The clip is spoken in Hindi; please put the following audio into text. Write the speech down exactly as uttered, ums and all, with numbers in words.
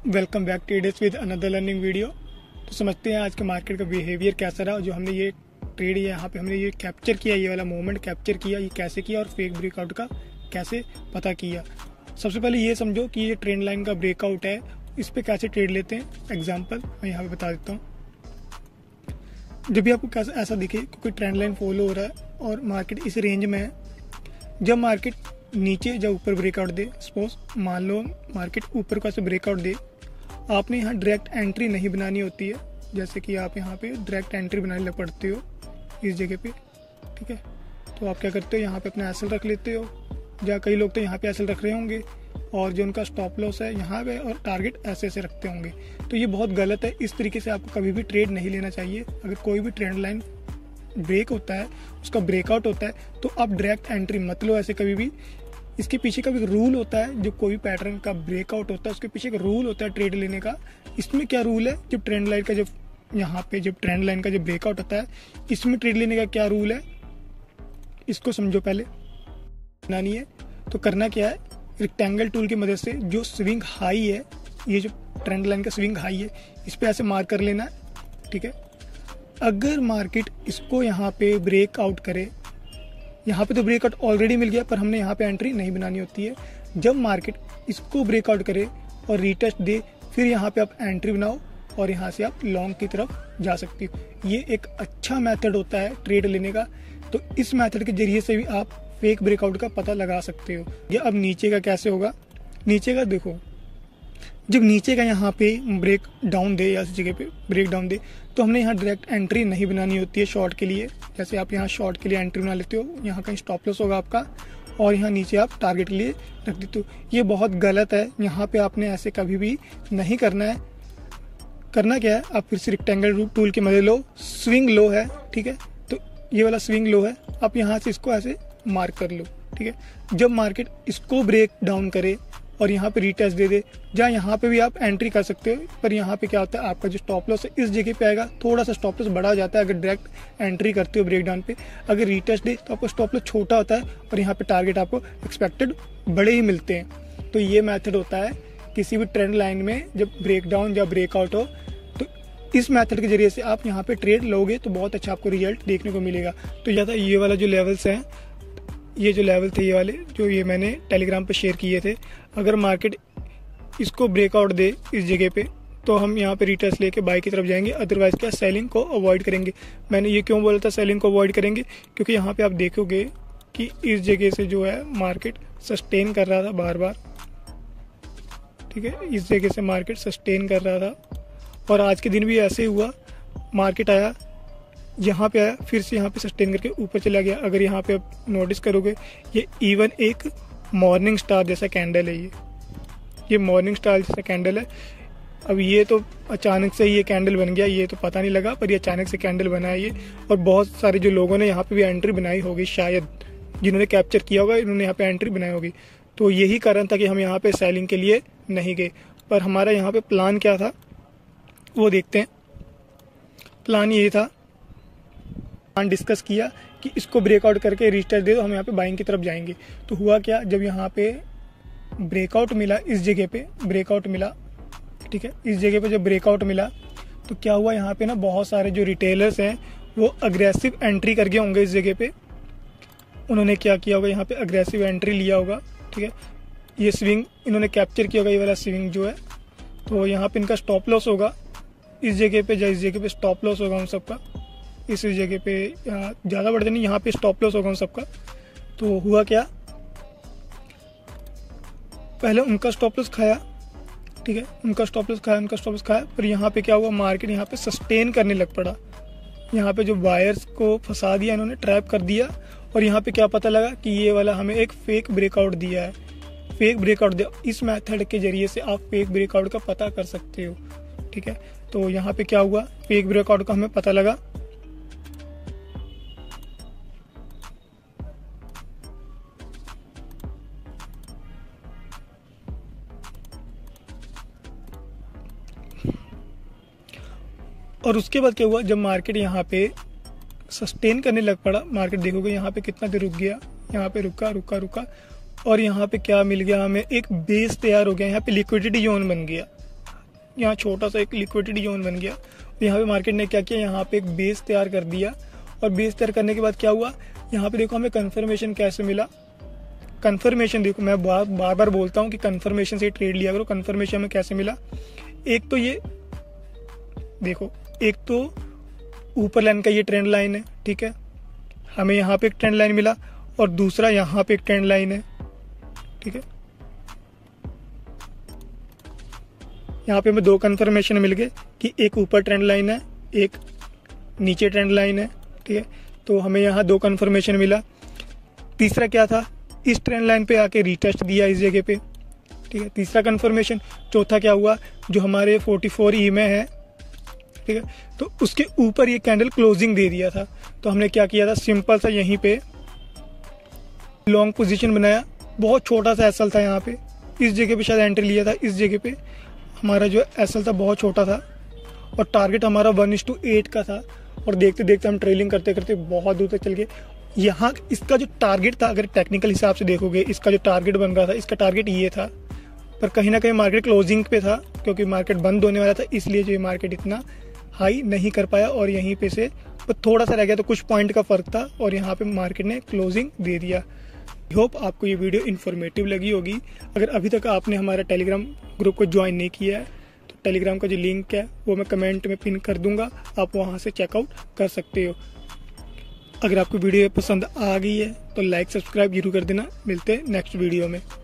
Welcome back traders with another learning video. तो समझते हैं आज के मार्केट का बिहेवियर कैसा रहा। जो हमने ये ट्रेड यहाँ पे हमने ये कैप्चर किया, ये वाला मोमेंट कैप्चर किया, ये कैसे किया और फेक ब्रेकआउट का कैसे पता किया। सबसे पहले ये समझो कि ये ट्रेंड लाइन का ब्रेकआउट है, इस पर कैसे ट्रेड लेते हैं। एग्जाम्पल मैं यहाँ पे बता देता हूँ। जब भी आपको कैसा ऐसा दिखे कोई ट्रेंड लाइन फॉलो हो रहा है और मार्केट इस रेंज में है, जब मार्केट नीचे जब ऊपर ब्रेकआउट दे, सपोज मान लो मार्केट ऊपर का से ब्रेकआउट दे, आपने यहाँ डायरेक्ट एंट्री नहीं बनानी होती है। जैसे कि आप यहाँ पे डायरेक्ट एंट्री बनाने लग पड़ते हो इस जगह पे, ठीक है। तो आप क्या करते हो, यहाँ पे अपना एसएल रख लेते हो, या कई लोग तो यहाँ पे एसएल रख रहे होंगे और जो उनका स्टॉप लॉस है यहाँ पे और टारगेट ऐसे ऐसे रखते होंगे। तो ये बहुत गलत है। इस तरीके से आपको कभी भी ट्रेड नहीं लेना चाहिए। अगर कोई भी ट्रेंड लाइन ब्रेक होता है, उसका ब्रेकआउट होता है, तो आप डायरेक्ट एंट्री मत लो ऐसे कभी भी। इसके पीछे का भी रूल होता है। जब कोई भी पैटर्न का ब्रेकआउट होता है उसके पीछे एक रूल होता है ट्रेड लेने का। इसमें क्या रूल है, जब ट्रेंड लाइन का जब यहाँ पे जब ट्रेंड लाइन का जब ब्रेकआउट होता है, इसमें ट्रेड लेने का क्या रूल है, इसको समझो पहले। बनानी है तो करना क्या है, रेक्टेंगल टूल की मदद से जो स्विंग हाई है, ये जो ट्रेंड लाइन का स्विंग हाई है, इस पे ऐसे मार्क कर लेना है, ठीक है। अगर मार्केट इसको यहाँ पे ब्रेकआउट करे, यहाँ पे तो ब्रेकआउट ऑलरेडी मिल गया पर हमने यहाँ पे एंट्री नहीं बनानी होती है। जब मार्केट इसको ब्रेकआउट करे और रीटेस्ट दे, फिर यहाँ पे आप एंट्री बनाओ और यहाँ से आप लॉन्ग की तरफ जा सकती हो। ये एक अच्छा मेथड होता है ट्रेड लेने का। तो इस मेथड के जरिए से भी आप फेक ब्रेकआउट का पता लगा सकते हो। ये अब नीचे का कैसे होगा, नीचे का देखो, जब नीचे का यहाँ पे ब्रेक डाउन दे या इस जगह पे ब्रेक डाउन दे, तो हमने यहाँ डायरेक्ट एंट्री नहीं बनानी होती है शॉर्ट के लिए। जैसे आप यहाँ शॉर्ट के लिए एंट्री बना लेते हो, यहाँ कहीं स्टॉप लॉस होगा आपका और यहाँ नीचे आप टारगेट के लिए रख देते हो। ये बहुत गलत है। यहाँ पे आपने ऐसे कभी भी नहीं करना है। करना क्या है, आप फिर से रेक्टेंगल टूल की मदद लो, स्विंग लो है, ठीक है। तो ये वाला स्विंग लो है, आप यहाँ से इसको ऐसे मार्क कर लो, ठीक है। जब मार्केट इसको ब्रेक डाउन करे और यहाँ पे रीटेस्ट दे दे, जहाँ यहाँ पे भी आप एंट्री कर सकते हो, पर यहाँ पे क्या होता है, आपका जो स्टॉप लॉस है इस जगह पे आएगा, थोड़ा सा स्टॉप लॉस बड़ा जाता है अगर डायरेक्ट एंट्री करते हो ब्रेक डाउन पे। अगर रीटेस्ट दे तो आपका स्टॉप लॉस छोटा होता है और यहाँ पे टारगेट आपको एक्सपेक्टेड बड़े ही मिलते हैं। तो ये मेथड होता है किसी भी ट्रेंड लाइन में जब ब्रेक डाउन या ब्रेकआउट हो, तो इस मेथड के जरिए से आप यहाँ पे ट्रेड लोगे तो बहुत अच्छा आपको रिजल्ट देखने को मिलेगा। तो ज़्यादा ये वाला जो लेवल्स हैं, ये जो लेवल थे ये वाले जो ये मैंने टेलीग्राम पे शेयर किए थे, अगर मार्केट इसको ब्रेकआउट दे इस जगह पे, तो हम यहाँ पे रिटेस्ट लेके बाई की तरफ जाएंगे। अदरवाइज क्या, सेलिंग को अवॉइड करेंगे। मैंने ये क्यों बोला था सेलिंग को अवॉइड करेंगे, क्योंकि यहाँ पे आप देखोगे कि इस जगह से जो है मार्केट सस्टेन कर रहा था बार बार, ठीक है। इस जगह से मार्केट सस्टेन कर रहा था और आज के दिन भी ऐसे हुआ। मार्केट आया, यहाँ पे आया, फिर से यहाँ पे सस्टेन करके ऊपर चला गया। अगर यहाँ पे आप नोटिस करोगे, ये इवन एक मॉर्निंग स्टार जैसा कैंडल है। ये ये मॉर्निंग स्टार जैसा कैंडल है। अब ये तो अचानक से ये कैंडल बन गया, ये तो पता नहीं लगा, पर ये अचानक से कैंडल बना है ये। और बहुत सारे जो लोगों ने यहाँ पे भी एंट्री बनाई होगी, शायद जिन्होंने कैप्चर किया होगा, इन्होंने यहाँ पे एंट्री बनाई होगी। तो यही कारण था कि हम यहाँ पे सेलिंग के लिए नहीं गए। पर हमारा यहाँ पे प्लान क्या था वो देखते हैं। प्लान ये था, प्लान डिस्कस किया कि इसको ब्रेकआउट करके रीटेस्ट दे दो, हम यहाँ पे बाइंग की तरफ जाएंगे। तो हुआ क्या, जब यहाँ पे ब्रेकआउट मिला, इस जगह पे ब्रेकआउट मिला, ठीक है, इस जगह पे जब ब्रेकआउट मिला तो क्या हुआ, यहाँ पे ना बहुत सारे जो रिटेलर्स हैं वो अग्रेसिव एंट्री कर गए होंगे इस जगह पे। उन्होंने क्या किया होगा, यहाँ पे अग्रेसिव एंट्री लिया होगा, ठीक है। ये स्विंग इन्होंने कैप्चर किया होगा, ये वाला स्विंग जो है। तो यहाँ पे इनका स्टॉप लॉस होगा इस जगह पे, या इस जगह पे स्टॉप लॉस होगा उन सबका। इस जगह पे ज़्यादा बढ़ते नहीं, यहाँ पे स्टॉप लॉस होगा उन सबका। तो हुआ क्या, पहले उनका स्टॉप लॉस खाया, ठीक है, उनका स्टॉप लॉस खाया, उनका स्टॉप लॉस खाया, पर यहाँ पे क्या हुआ, मार्केट यहाँ पे सस्टेन करने लग पड़ा। यहाँ पे जो बायर्स को फंसा दिया इन्होंने, ट्रैप कर दिया। और यहाँ पे क्या पता लगा कि ये वाला हमें एक फेक ब्रेकआउट दिया है, फेक ब्रेकआउट दिया। इस मेथड के जरिए से आप फेक ब्रेकआउट का पता कर सकते हो, ठीक है। तो यहाँ पे क्या हुआ, फेक ब्रेकआउट का हमें पता लगा। और उसके बाद क्या हुआ, जब मार्केट यहाँ पे सस्टेन करने लग पड़ा, मार्केट देखोगे यहाँ पे कितना देर रुक गया, यहाँ पे रुका रुका रुका और यहाँ पे क्या मिल गया हमें, एक बेस तैयार हो गया, यहाँ पे लिक्विडिटी जोन बन गया। यहाँ छोटा सा एक लिक्विडिटी जोन बन गया। यहाँ पे मार्केट ने क्या किया, यहाँ पे एक बेस तैयार कर दिया, और बेस तैयार करने के बाद क्या हुआ, यहाँ पे देखो हमें कंफर्मेशन कैसे मिला। कंफर्मेशन देखो, मैं बार बार बार बोलता हूँ कि कंफर्मेशन से ट्रेड लिया करो। कंफर्मेशन में कैसे मिला, एक तो ये देखो, एक तो ऊपर लाइन का ये ट्रेंड लाइन है, ठीक है, हमें यहाँ पे एक ट्रेंड लाइन मिला, और दूसरा यहाँ पे एक ट्रेंड लाइन है, ठीक है। यहाँ पे हमें दो कंफर्मेशन मिल गए कि एक ऊपर ट्रेंड लाइन है, एक नीचे ट्रेंड लाइन है, ठीक है। तो हमें यहाँ दो कंफर्मेशन मिला। तीसरा क्या था, इस ट्रेंड लाइन पे आके रीटेस्ट दिया इस जगह पे, ठीक है, तीसरा कंफर्मेशन। चौथा क्या हुआ, जो हमारे चौवालीस ई में है, ठीक है, तो उसके ऊपर ये कैंडल क्लोजिंग दे दिया था। तो हमने क्या किया था, सिंपल सा यहीं पे लॉन्ग पोजीशन बनाया। बहुत छोटा सा एसएल था यहाँ पे, इस जगह पे शायद एंट्री लिया था। इस जगह पे हमारा जो एसएल था बहुत छोटा था, और टारगेट हमारा वन इज टू एट का था, और देखते देखते हम ट्रेलिंग करते करते बहुत दूर तक चल गए। यहाँ इसका जो टारगेट था, अगर टेक्निकल हिसाब से देखोगे, इसका जो टारगेट बन रहा था, इसका टारगेट ये था, पर कहीं ना कहीं मार्केट क्लोजिंग पे था, क्योंकि मार्केट बंद होने वाला था, इसलिए जो मार्केट इतना हाई नहीं कर पाया, और यहीं पे से थोड़ा सा रह गया, तो कुछ पॉइंट का फर्क था, और यहाँ पे मार्केट ने क्लोजिंग दे दिया। आई होप आपको ये वीडियो इन्फॉर्मेटिव लगी होगी। अगर अभी तक आपने हमारा टेलीग्राम ग्रुप को ज्वाइन नहीं किया है, तो टेलीग्राम का जो लिंक है वो मैं कमेंट में पिन कर दूंगा, आप वहाँ से चेकआउट कर सकते हो। अगर आपको वीडियो पसंद आ गई है तो लाइक सब्सक्राइब जरूर कर देना। मिलते हैं नेक्स्ट वीडियो में।